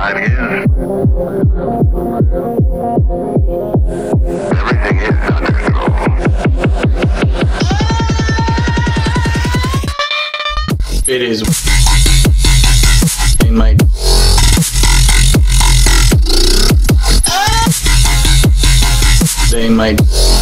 5 years. Everything is under control. It is in my in my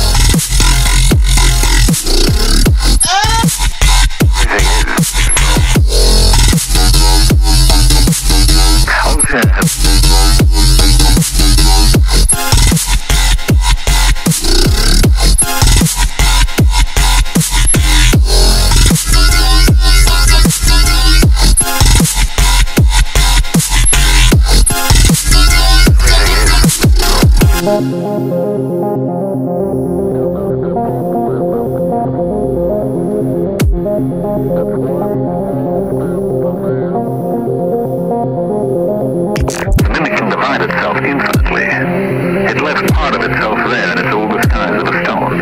The mimic can divide itself infinitely. It left part of itself there in its oldest times of a stone.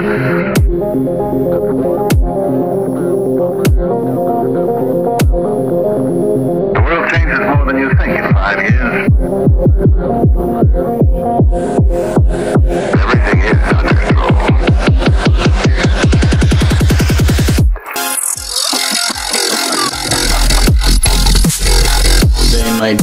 The world changes more than you think in 5 years. Everything is under control. they might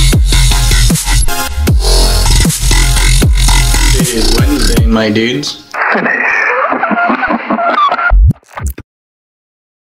It is Wednesday, my dudes.